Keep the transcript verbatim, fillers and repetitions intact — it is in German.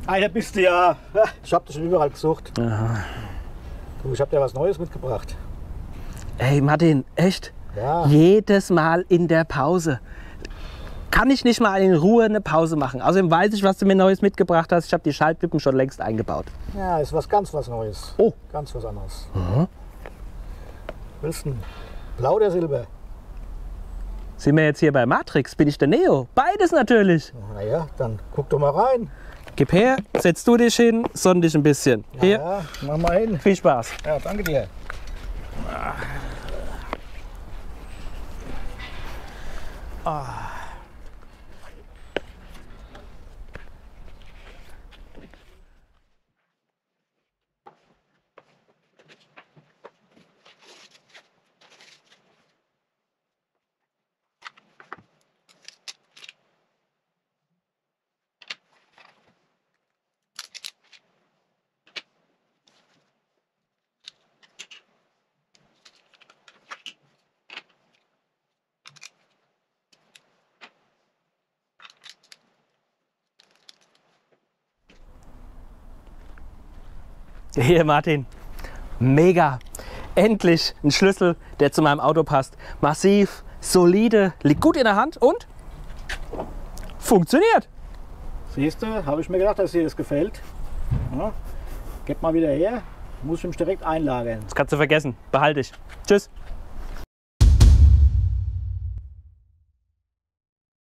Einer bist du ja. Ich hab dich schon überall gesucht. Aha. Du, ich hab dir was Neues mitgebracht. Ey Martin, echt? Ja. Jedes Mal in der Pause. Kann ich nicht mal in Ruhe eine Pause machen? Außerdem weiß ich, was du mir Neues mitgebracht hast. Ich habe die Schaltwippen schon längst eingebaut. Ja, ist was ganz was Neues. Oh. Ganz was anderes. Mhm. Willst du blau oder silber? Sind wir jetzt hier bei Matrix? Bin ich der Neo? Beides natürlich. Naja, dann guck doch mal rein. Gib her, setz du dich hin, sonn dich ein bisschen. Hier, Ja, mach mal hin. viel Spaß. Ja, danke dir. Hier Martin, mega. Endlich ein Schlüssel, der zu meinem Auto passt. Massiv, solide, liegt gut in der Hand und funktioniert. Siehst du, habe ich mir gedacht, dass dir das gefällt. Ja. Gib mal wieder her. Muss ich mich direkt einlagern. Das kannst du vergessen. Behalte ich. Tschüss.